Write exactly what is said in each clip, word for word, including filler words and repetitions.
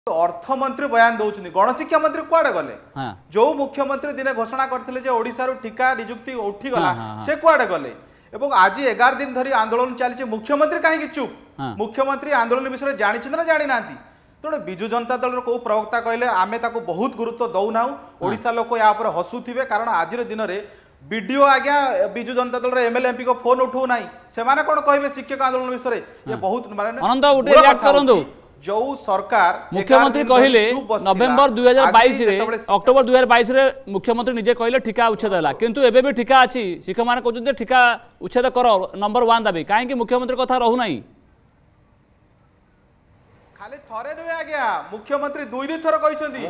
अर्थमंत्री बयान दौरान गणशिक्षा मंत्री कुआडे गले जो मुख्यमंत्री दिने घोषणा करथिले जे ओडिसा रु ठिका नियुक्ति उठीगला से कुआडे गले एवं आज एगार दिन धरी आंदोलन चली मुख्यमंत्री कहीं चुप मुख्यमंत्री आंदोलन विषय जानी ना जानी ना तेणु विजु जनता दल को प्रवक्ता कहले आमे ताको बहुत गुरुत्व दौना ओडिशा लोक या हसुथिबे कारण आज दिन में बीडीओ आज्ञा विजु जनता दल एमएलए एमपी को फोन उठू ना से कौन कहे शिक्षक आंदोलन विषय ये बहुत माने जो सरकार मुख्यमंत्री कहले नवेम्बर दुई हजार बाईस अक्टोबर दुई हजार बाईस मुख्यमंत्री निजे कहले ठिका उच्छेद है किंतु एबे भी ठिका अच्छी शिक्षक मैंने कहते ठिका उच्छेद कर नंबर वन दाबी कहीं मुख्यमंत्री कथा रहूना खाली थरे नुहे आज्ञा मुख्यमंत्री दुई दुई थर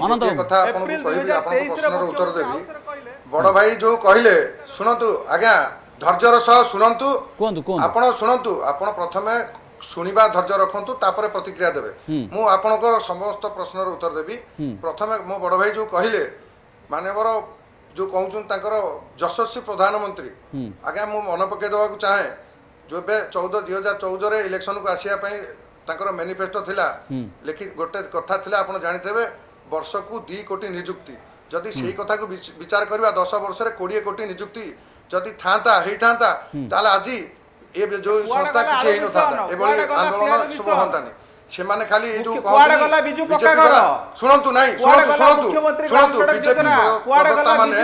बड़ भाई जो कहले शुणु आज्ञा धैर्यर सह शुणु आपण शुणु आपण प्रथमे शुणा धैर्य रखु तापर प्रतिक्रिया देवे मु आपणकर समस्त प्रश्न उत्तर देवी प्रथमे मो बड़ भाई जो कहले मानवर जो कहूँ यशस्वी प्रधानमंत्री आज्ञा मु मन पकई देवा चाहे जो चौदह दुई हजार चौदह इलेक्शन को आसापी मैनिफेस्टो थिला लिखि गोटे कथा थिला आपण जानिथेबे वर्ष को दी कोटी नियुक्ति जदि सेही कथा को विचार करबा दस वर्ष रे बीस कोटी नियुक्ति जदि थांता हेई थांता ताले आजी ए जो संस्था किछि हेई न थांता एबळी आंदोलन शुभ होंतानी से माने खाली ए जो कहली बीजेपी सुनंतु नहीं सुनंतु सुनंतु सुनंतु बीजेपी प्रवक्ता माने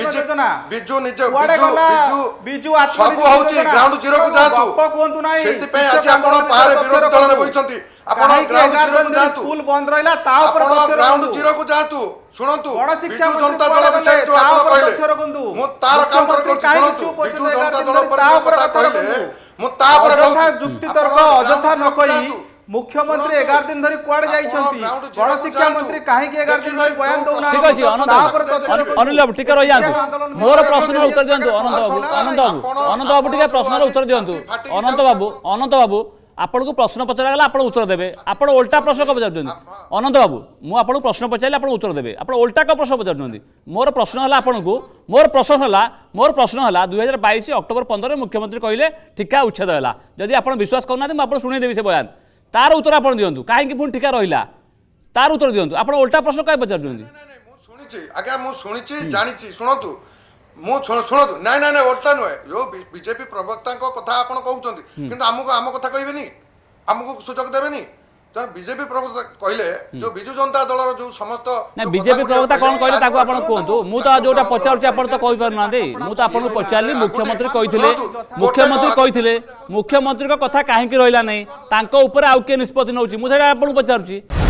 बिजु निज बिजु बिजु सब होची ग्राउंड जीरो को जातु सेति पे आज आपण पारे विरोधी दल रे बइछंती आपण ग्राउंड जीरो को जातु स्कूल बंद रहिला ता ऊपर ग्राउंड जीरो को जातु सुनंतु बिजु जनता दल विषय जो आपण कहले मु तार काउंटर करछु सुनंतु बिजु जनता दल पर कथा कहले मु ता पर जुक्ति तर्क अजथा न कहि मुख्यमंत्री एगार दिन धरी कुआडे जाइछंती गणशिक्षा मंत्री काहे के एगार दिन धरी बयान दउना ठीक अछि अनंत अनिल बाबू टिके रहि जांतु मोर प्रश्न उत्तर दियंतु अनंत बाबू अनंत बाबू अनंत बाबू टिके प्रश्न उत्तर दियंतु अनंत बाबू अनंत बाबू आपन को प्रश्न पचरा गला आपन उत्तर देबे आपन उल्टा प्रश्न को पचार दियंतु अनंत बाबू मु आपन प्रश्न पचाइले आपन उत्तर देबे आपन उल्टा का प्रश्न पचार दियंतु मोर प्रश्न हला आपन को मोर प्रश्न हला मोर प्रश्न हला दुई हजार बाईस अक्टोबर पंद्रह मुख्यमंत्री कहले ठिका उच्छेद हला जदि आपन विश्वास करना मु आपन सुनै देबी से बयान तार उत्तर आप दिंतु कहीं पुणी ठिका रहा तार उत्तर दिंतु आप उल्टा प्रश्न कहीं पचार शुणी आज्ञा मुझे जानी शुणु मुझे शुणु ना ना ना उल्टा नुहे जो बीजेपी प्रवक्ता कथा आप कहते कि आमको आम कथा कहबेनी आमको सुजोग देवेनी बीजेपी प्रवक्ता कहले जो बिजु जनता दल जो समस्त बीजेपी प्रवक्ता कौन कहले ताको आपण कहतु मु तो जोटा पचारुची आपण तो कहि पार नादे मु तो आपण पचारली मुख्यमंत्री कहिथिले मुख्यमंत्री कहिथिले मुख्यमंत्री को कथा काहे कि रहिला नै तांको ऊपर आउ के निष्पत्ति नउची मु सेटा आपण पचारुची।